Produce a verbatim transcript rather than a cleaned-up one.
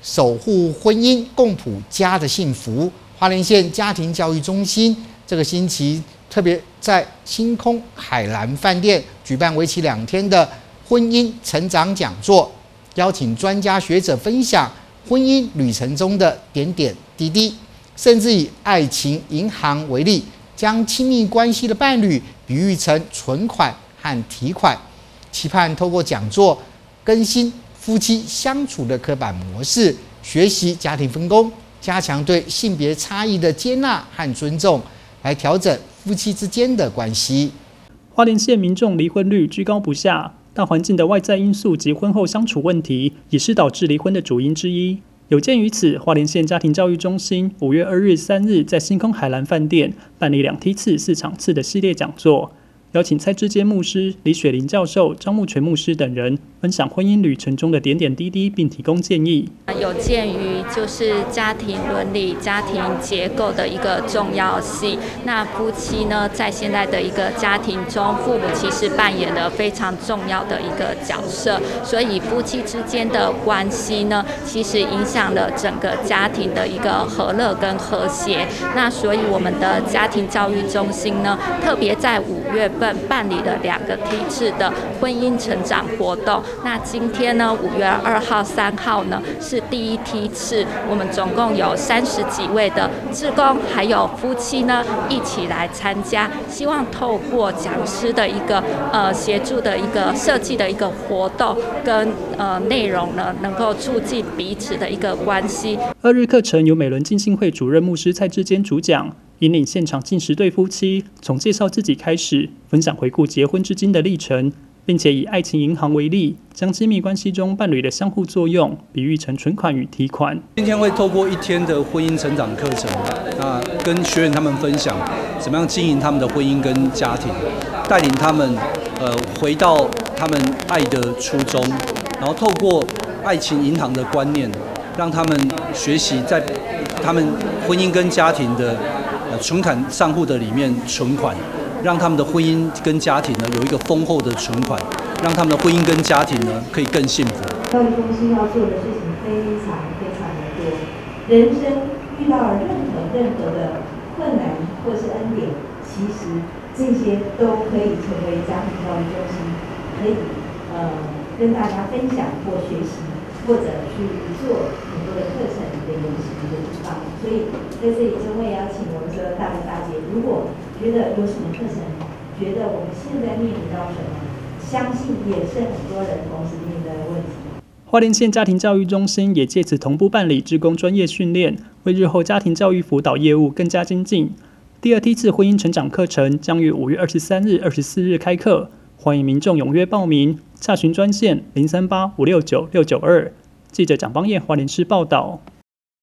守护婚姻，共谱家的幸福。花莲县家庭教育中心这个星期特别在星空海蓝饭店举办为期两天的婚姻成长讲座，邀请专家学者分享婚姻旅程中的点点滴滴，甚至以爱情银行为例，将亲密关系的伴侣比喻成存款和提款，期盼透过讲座更新夫妻相处的刻板模式，学习家庭分工，加强对性别差异的接纳和尊重，来调整夫妻之间的关系。 花莲县民众离婚率居高不下，大环境的外在因素及婚后相处问题，也是导致离婚的主因之一。有鉴于此，花莲县家庭教育中心五月二日、三日在星空海蓝饭店办理两梯次、四场次的系列讲座，邀请蔡志坚牧师、李雪玲教授、张木全牧师等人分享婚姻旅程中的点点滴滴，并提供建议。 有鉴于就是家庭伦理、家庭结构的一个重要性，那夫妻呢，在现在的一个家庭中，父母其实扮演了非常重要的一个角色，所以夫妻之间的关系呢，其实影响了整个家庭的一个和乐跟和谐。那所以我们的家庭教育中心呢，特别在五月份办理了两个梯次的婚姻成长活动。那今天呢，五月二号、三号呢是第一梯次，我们总共有三十几位的志工还有夫妻呢一起来参加，希望透过讲师的一个呃协助的一个设计的一个活动跟呃内容呢，能够促进彼此的一个关系。 二日课程由美伦浸信会主任牧师蔡志坚主讲，引领现场近十对夫妻，从介绍自己开始，分享回顾结婚至今的历程，并且以爱情银行为例，将亲密关系中伴侣的相互作用比喻成存款与提款。 今天会透过一天的婚姻成长课程，那跟学员他们分享怎么样经营他们的婚姻跟家庭，带领他们呃回到他们爱的初衷，然后透过爱情银行的观念，让他们学习在他们婚姻跟家庭的呃存款账户的里面存款。让他们的婚姻跟家庭呢有一个丰厚的存款，让他们的婚姻跟家庭呢可以更幸福。 教育中心要做的事情非常非常的多，人生遇到了任何任何的困难或是恩典，其实这些都可以成为家庭教育中心可以呃跟大家分享或学习，或者去做很多的课程的研习的地方。所以在这里，真会邀请我们所有大哥大姐，如果觉得有什么课程，觉得我们现在面临到什么，相信也是很多人同时面对的问题。 花莲县家庭教育中心也借此同步办理志工专业训练，为日后家庭教育辅导业务更加精进。第二梯次婚姻成长课程将于五月二十三日、二十四日开课，欢迎民众踊跃报名，洽询专线零三八五六九六九二。记者蒋邦彦花莲市报道。